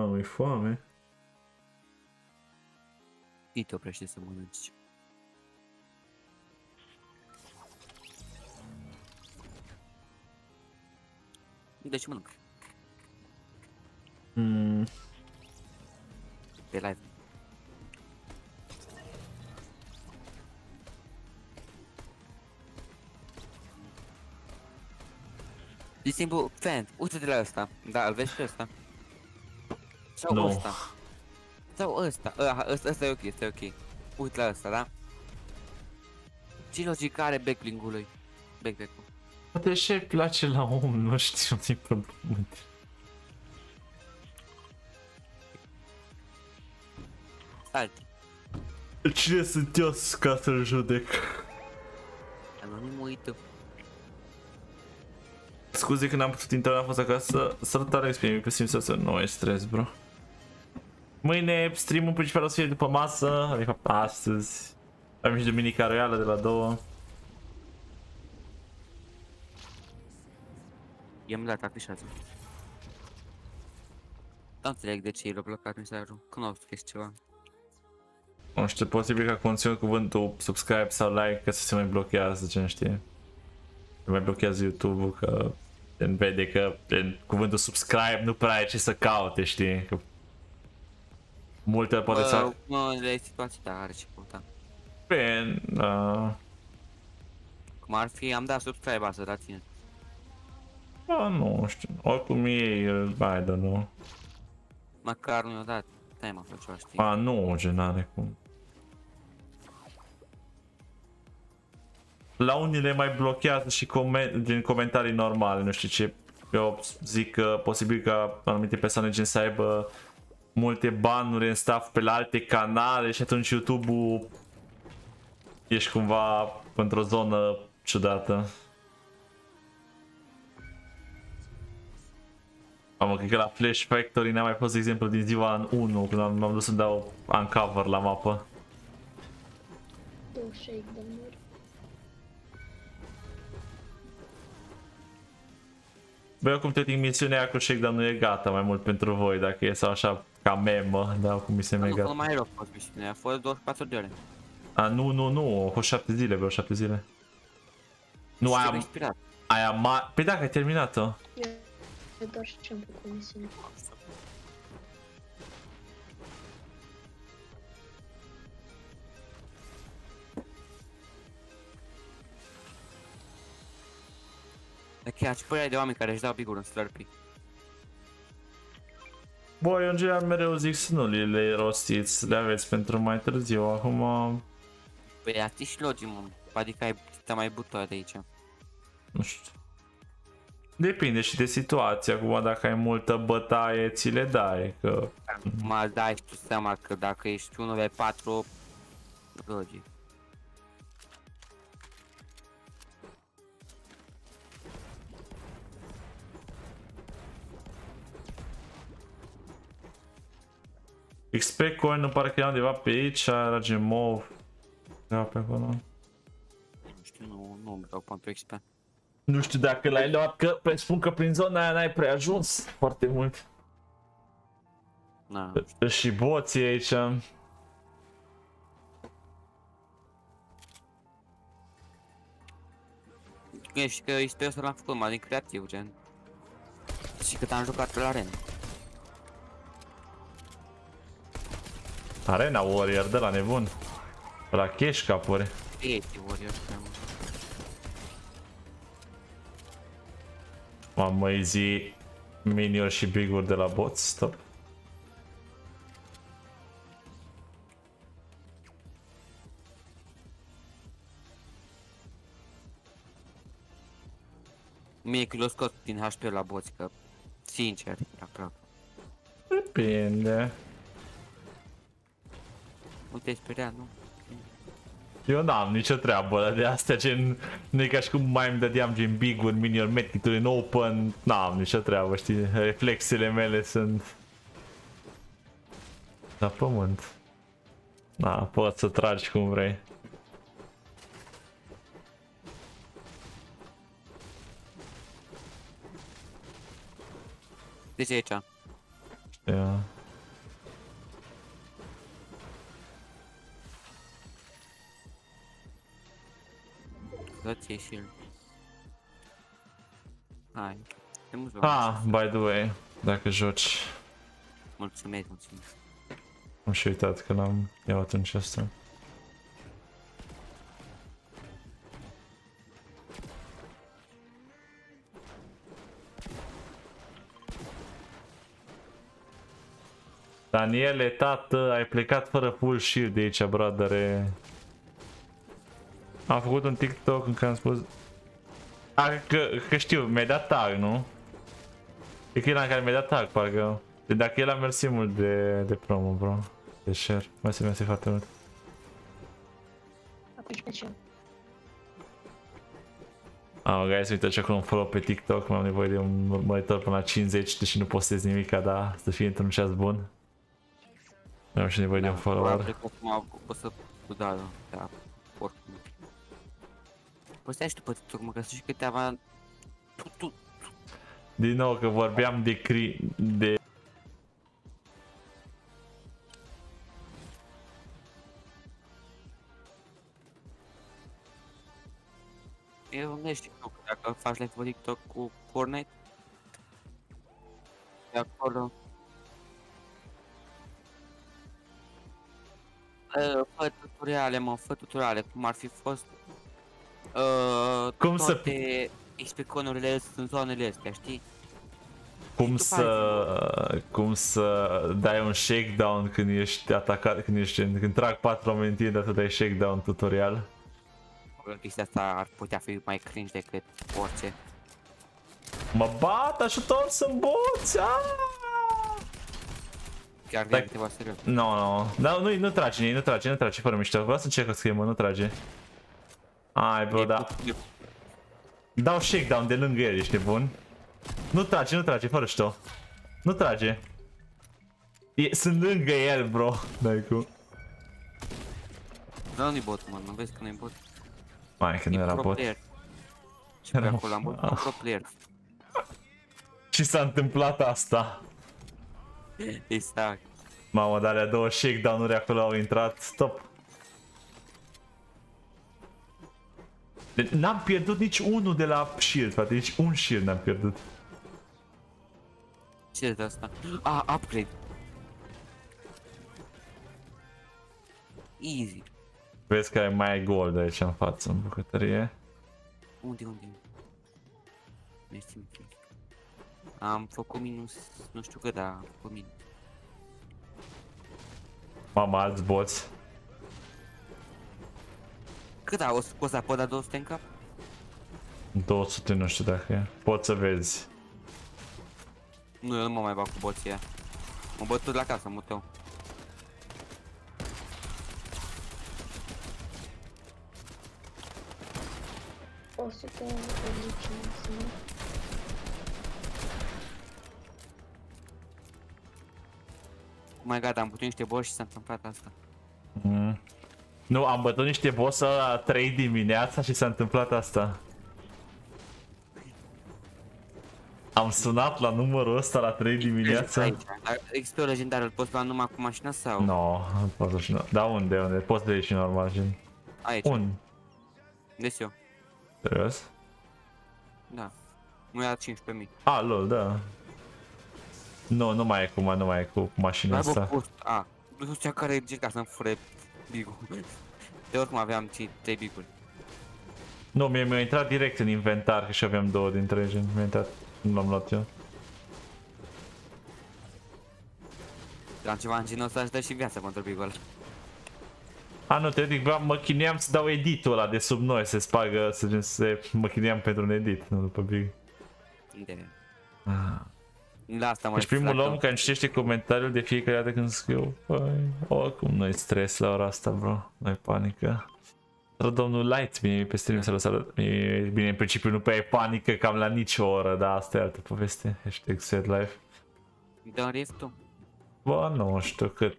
mi-e foame. Ii te oprește să mănânci. Deci mănânc. Pe live. De simplu, fan, uite-te la ăsta. Da, îl vezi pe ăsta? Sau Nu. ăsta? Sau ăsta? Ăsta e ok, ăsta e ok. Uite la ăsta, da? Ce logică are backbling-ul lui? Backpack-ul. Poate și îi place la om, nu știu, nu-i problemă. Salti. Cine sunt eu ca să-l judec? Anonim uită. Scuze că n-am putut intra, am fost acasă. Salutare, exprimim pe simțul să nu e stres, bro. Mâine stream-ul principal o să fie după masă, adică astăzi. Avem și Duminica Royală de la 2. I-am dat afișatul. Nu înțeleg de ce i l-a blocat mesajul, că nu au scris ceva. Nu știu, posibil ca conținut cuvântul subscribe sau like ca să se mai blochează, cine știe. Se mai blochează YouTube-ul că vede că în cuvântul subscribe nu prea ai ce să caute, știi? Că multe poate să... Mă, de situații, dar are ce căuta. Bine, Cum ar fi, am dat subscribe asta, da ține. nu știu, oricum ei, I don't know. Măcar nu i-o dat. Stai mă, fă ceva, știi. Nu, gen are cum. La unii mai blochează și din comentarii normale, nu știu ce. Eu zic că posibil ca anumite persoane gen să aibă multe banuri în staff pe la alte canale și atunci YouTube-ul ești cumva într-o zonă ciudată. Mamă, cred că la Flash Factory n-am mai fost exemplu din ziua în 1 când m-am dus să dau uncover la mapă. Două shakedown-uri. Băi, acum te ting misiunea aia cu shakedown nu e gata mai mult pentru voi, dacă e sau așa ca memă, da, acum misiunea e gata. Nu mai e loc fost misiunea, a fost 24 de ore. Nu, a fost 7 zile, bro, 7 zile. Nu, aia Păi dacă ai terminat-o. Eu doar și ce-am făcut misiune. Dar chiar ce părere de oameni care își dau biguri în Slurpee. Bă, eu în general mereu zic să nu le rostiți, să le aveți pentru mai târziu, acum... Păi ați și logic, mă. Adică ai mai butoare de aici. Nu știu. Depinde și de situație, acum dacă ai multă bătaie, ți le dai, că... Mă dai și tu seama că dacă ești 1v4, logic. XP coin nu pare că era undeva pe aici, rage mov. Era pe acolo. Nu știu, nu îmi dau pentru XP. Nu știu dacă l-ai luat, că presupun că prin zona aia n-ai prea ajuns foarte mult. Na. Și boții aici. Ești că istoriul ăsta l-am făcut mai din creativ, gen. Și cât am jucat la arena. Arena Warrior de la nebun. La cash capuri. Creative Warrior, cred. Mamă, easy minior și biguri de la bots, stop. Mie că l-o scot din HP la boți, că sincer, aproape. Depinde. Nu te-ai speriat, nu? Eu n-am nicio treabă de astea, gen, nu e ca și cum mai îmi dădeam gen big-uri, minion, medkit-uri în open, n-am nicio treabă, știi, reflexele mele sunt la pământ. Na, poți să tragi cum vrei. De ce aici? Știu. să-ți iei shield. Hai. Te mulțumesc. Ah, by the way, dacă joci. Mulțumesc. Am și uitat că n-am iau atunci asta. Daniele, tată, ai plecat fără full shield de aici, bradere. Am făcut un TikTok în care am spus... că știu, mi-ai dat tag, nu? E că e la care mi-ai dat tag, parcă. Dacă el a mersi mult de promo, bro. De share. Mersi foarte mult. Atunci pe ce? Guys, uite ce acolo un follow pe TikTok. Am nevoie de un monitor până la 50, deși nu postez nimic, dar să fie într-un ceas bun. Am și nevoie de un follower. Cred că acum o să da, oricum. Păi stai și tu pe TikTok, mă, că să știi câteva... Din nou că vorbeam de Eu nu știu dacă faci live pe TikTok cu Fortnite. De acolo. Fă tutoriale, mă, fă tutoriale, cum ar fi fost Cum toate expliconurile sunt zonele astea, știi? cum să dai un shakedown când ești atacat, când trag 4 oameni în tine, dar tu dai shakedown tutorial. Chestia asta ar putea fi mai cringe decât orice. Mă bat, ajutor, sunt boți! Chiar de câteva serios. No, nu trage, fără mișto, vreau să încerc să mă, nu trage. Ai, bro, da. Dau shakedown de lângă el, ești nebun? Nu trage, fără șto. Nu trage. Sunt lângă el, bro. Dai cu. Da, nu-i bot, mă, nu vezi că nu-i bot. Mai, că nu era bot. Ce pe acolo, am bot, pro player. Și s-a întâmplat asta. Exact. Mamă, dar alea două shakedown-uri acolo au intrat. Stop. Deci n-am pierdut nici unul de la shield, frate, nici un shield n-am pierdut. Ce e de asta? Upgrade. Easy. Vezi că ai mai gold aici în față, în bucătărie. Unde? Mersi. Am făcut minus, nu știu cât, dar am făcut minus. Mama, alți boți. Cât o să pot da 200 în cap? 200, nu știu dacă e. Poți să vezi. Nu, eu nu mă mai bag cu boții aia. Mă băt tot la casă, muteu. O să te duci maxim. Mai gata, am putut niște boși și s-a întâmplat asta. Nu, am bătut niște boss la 3 dimineața și s-a întâmplat asta. Am sunat la numărul ăsta la 3 dimineața. XP legendar îl poți lua numai cu mașina sau? No, nu pot să. Da, unde? Poți să ieși normal, gen. Aici. Un. Des eu. Serios? Da. Nu ia 15.000. Lol, da. Nu mai e nu mai e cu mașina asta. Nu știu cea care încerca să-mi fure bigul. De oricum aveam 3 biguri. Nu, mi-a intrat direct în inventar, că și aveam 2 dintre gen. Mi-a intrat, nu l-am luat eu. Am ceva în genul ăsta, aș da și viața pentru bigul ăla. Nu, te zic, mă chineam să dau editul ăla de sub noi, să spargă, mă chineam pentru un edit, nu după big. La asta mă deci primul om care citește comentariul de fiecare dată când scriu. Păi, oricum nu-i stres la ora asta, bro, nu-i panică. Dar domnul Light vine pe stream să-l salut. Bine, în principiu nu prea e panică cam la nicio oră, dar asta e altă poveste. Hashtag sad life. Dă-mi rift-ul? Bă, nu știu cât,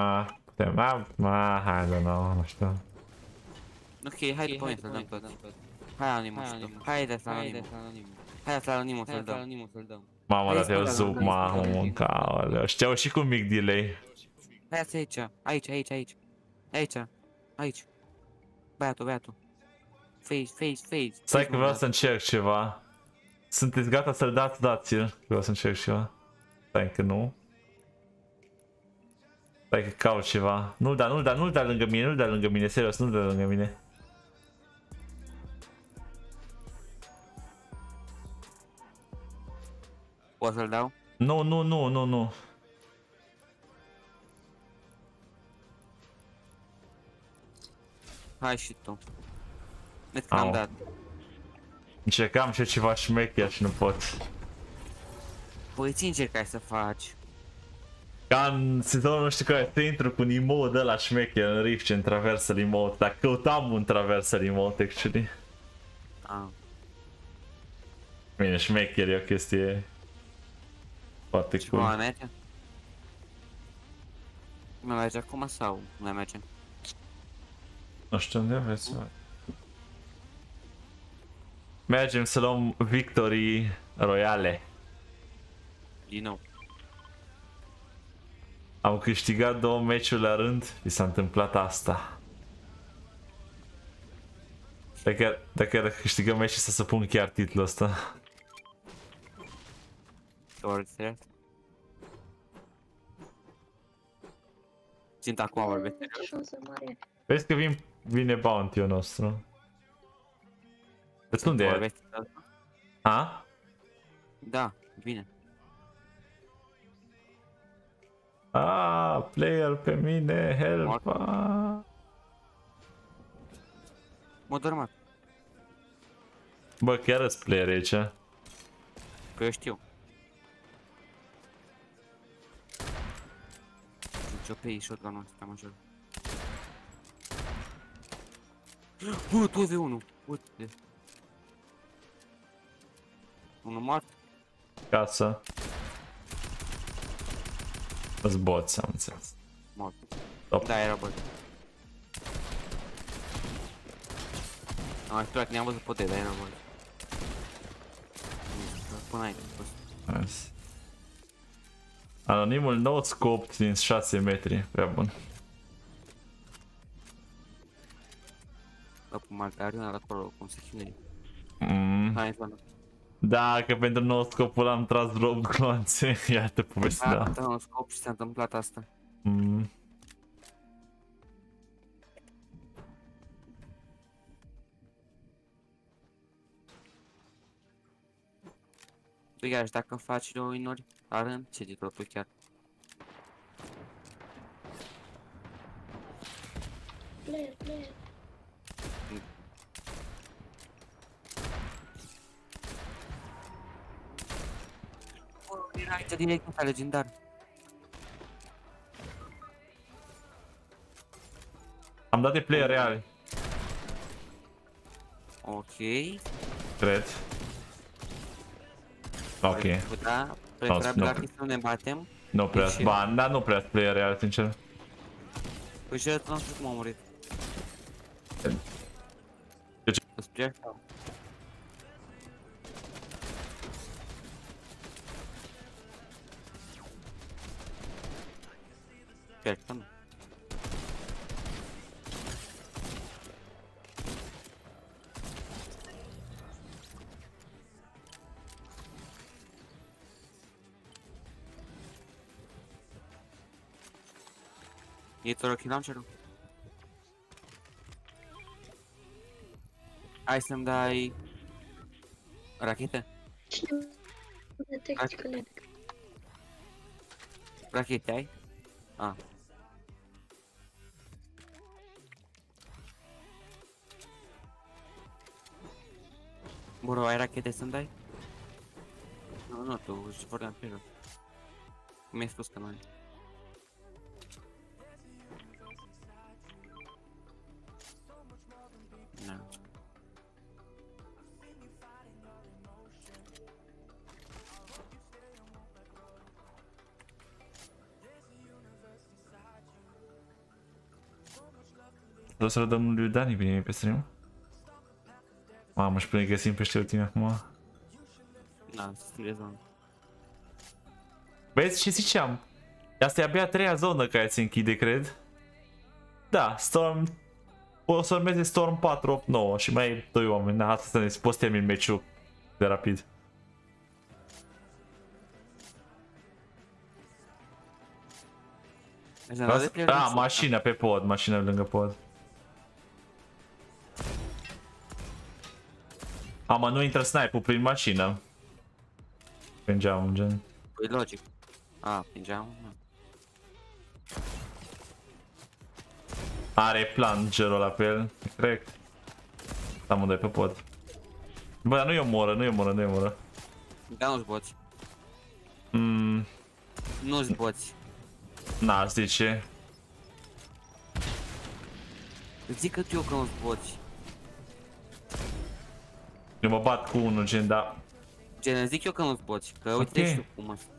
hai de nou, nu știu. Ok, hai după mine să-l dăm tot. Hai Anonymous să-l dăm. Hai de-asta Anonymous. Hai să Anonymous să-l dăm. Mamă, dar te-au zup, mamă, caoleu. Știau și cu mic delay. Hai să aici, aici. Băiatul. Face. Stai că vreau să încerc ceva. Sunteți gata să-l dați? Dați-l. Vreau să încerc ceva. Stai că nu. Stai că caut ceva. Nu-l da lângă mine, serios, nu-l da lângă mine. Poți să-l dau? Nu. Hai și tu. Net că am dat. Încercam și eu ceva șmecher și nu pot. Păi ți încercai să faci. Ca în sezonul nu știu care, să intru cu un emote ăla șmecher în Rift în traversal emote, dar căutam un traversal emote actually. Bine, șmecher e o chestie foarte cool. Mai merge? Mai merge acum sau nu mai merge? Nu știu unde vreți. Mergem să luăm victorii royale. Din nou. Am câștigat 2 meciuri la rând și s-a întâmplat asta. Dacă câștigăm meciul să pun chiar titlul ăsta. Orice. Țint acum vorbesc. Șansă mare. Vezi că vine bounty-ul nostru. Deci unde e? A? Da, vine. Player pe mine, help. M-a dormat. Bă, chiar îți player aici. Că eu știu. Ce-o pe ei shotgun-ul ăsta, mă jur. Bă, 2v1. Uite. Unul mort. Casă. Îți boți, am înțeles. Mort. Top. Da, era bot. Am sperat că ne-am văzut pote, dar era bot. Până aici, Nice. Anonimul nou scoped din 6 metri, prea bun. Dă pe Malta, arena de acolo, cum se chinuie. Hai, zona. Da, că pentru nou scopul am tras drop gloanțe, iată povestea. Da, am un scop și s-a întâmplat asta. Tu chiar, și dacă faci win-uri la rând, ce te dropi chiar? Player. Era aici direct ăsta legendar. Am dat de player real, Ok. cred. Ok. Da, preferabil nu. ar fi să nu ne batem. Nu prea, Deci- ba, da, nu prea player real, sincer. Păi și ăsta nu știu cum a murit. De ce? Îți plec sau? Plec, nu. E tot rocky launcher-ul? Hai să-mi dai rachete? Cine detecti că le... Rachete ai? Ah. Bro, ai rachete să-mi dai? Nu, tu își vorbeam pe el. Mi-ai spus că nu ai. Na. Vreau să-l dăm lui Dani bine pe stream. Mamă, și până găsim pe ultimi acum. Na, să strige zonă. Vezi ce ziceam? Asta e abia a 3-a zonă care se închide, cred. Da, Storm o să urmeze Storm 4-8-9 și mai ai 2 oameni. Da, asta ne poți termin meciul de rapid. Da, mașina pe pod, mașina lângă pod. Mă, nu intră snipe-ul prin mașină. Prin geam, gen. Păi logic. Prin geam. Are plan gerul ăla pe el, cred. Amândoi pe pod. Bă, dar nu-i omoră, nu-i omoră. Da, nu-ți boți. Nu-ți boți. Na, zice. Zic eu că nu-ți boți. Eu mă bat cu unul, gen, da. Gen, zic eu că nu-ți boți, că uite și tu cum ăsta.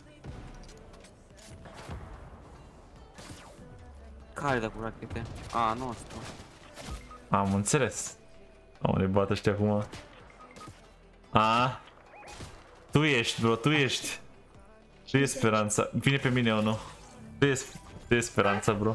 Care de cu rachete? Nu asta. Am înțeles. Ne bat ăștia acum. Tu ești, bro, tu ești. Tu ești speranța. Vine pe mine unul. Tu ești speranța, bro.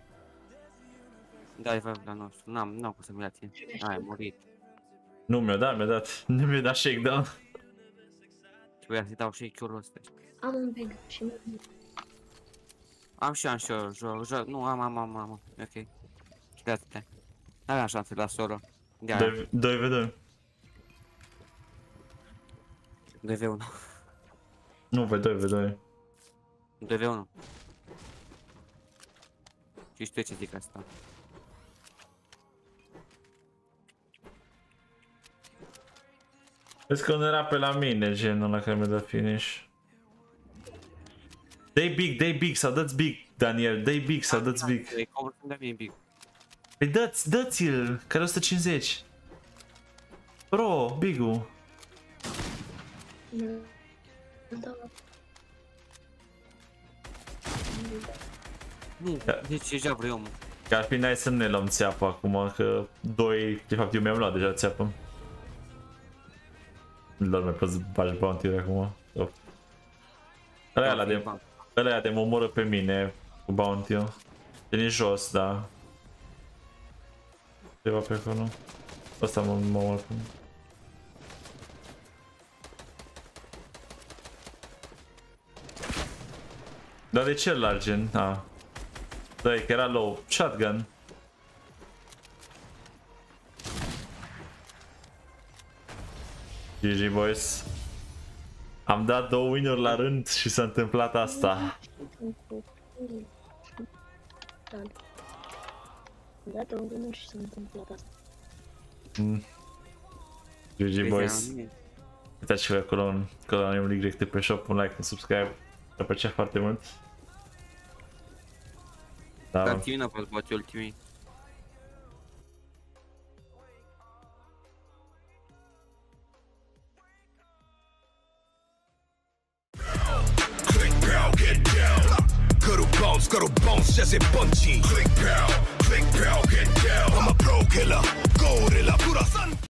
Da-i la nostru. N-am cum să-mi ia tine. Ai murit. Nu mi-a dat. Nu mi-a dat shakedown. Trebuia să-i dau shake-ul ăsta. Am un bag și nu. Am și eu joc. Nu, am. Ok. Gata-te. N-aveam șanse la solo. 2v2. 2v1. Nu, pe 2v2. 2v1. Și știu ce zic asta. Vezi că nu era pe la mine genul ăla care mi-a dat finish. Dai big sau dă-ți big, Daniel, dai big sau dă-ți big. Păi dă-ți-l, care 150. Bro, big-ul. Nu, deci deja vreau omul. Că ar fi nice să nu ne luăm țeapă acum, că 2, de fapt eu mi-am luat deja țeapă. Doar mai poți bagi bounty-uri acum. Ăla de mă omoră pe mine cu bounty-ul. E jos, da. Ceva pe acolo. Ăsta mă omoră pe mine. Dar de ce largen? Da, că era low. Shotgun. GG, boys. Am dat 2 win-uri la rând și s-a întâmplat asta. Da, 2 win-uri și s-a întâmplat asta. GG, boys. Uitați și voi acolo în canalul Y pe shop, un like, un subscribe. Mi-a plăcea foarte mult. Da. Dar ultimii n-a fost băți ultimii. Scuttle bones, just a punchy. Click, pow, get down. I'm a